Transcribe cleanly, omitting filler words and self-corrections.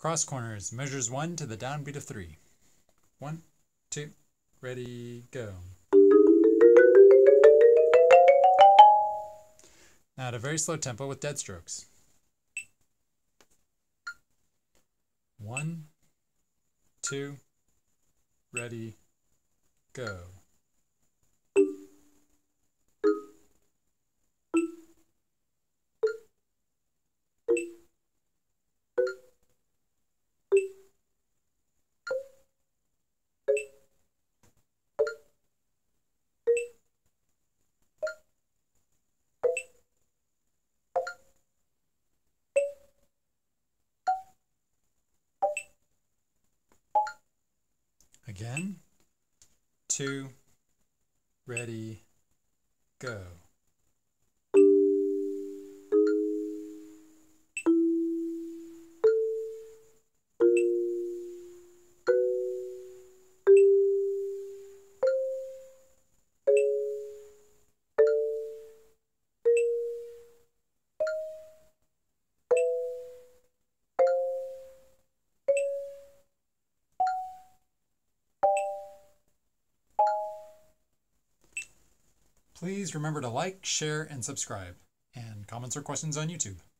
Cross corners, measures 1 to the downbeat of 3. 1, 2, ready, go. Now at a very slow tempo with dead strokes. 1, 2, ready, go. Again, 2, ready, go. Please remember to like, share, and subscribe, and comments or questions on YouTube.